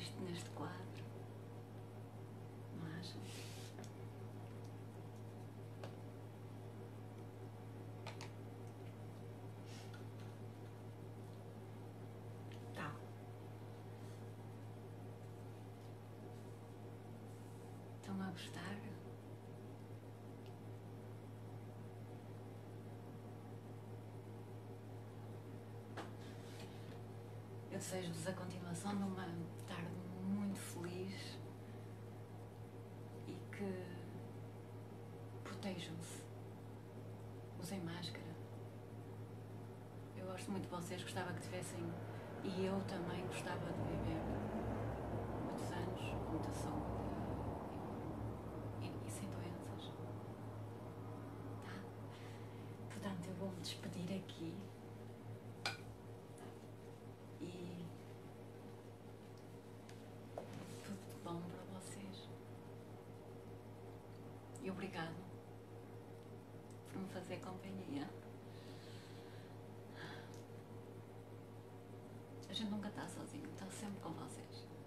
isto neste quadro, não acha? Tá. Estão a gostar? Eu desejo-vos a continuação de uma tarde muito feliz e que protejam-se, usem máscara. Eu gosto muito de vocês, gostava que tivessem, e eu também gostava de viver muitos anos com muita saúde e sem doenças. Tá? Portanto, eu vou-me despedir aqui. E tudo de bom para vocês. E obrigado por me fazer companhia. A gente nunca está sozinho, está sempre com vocês.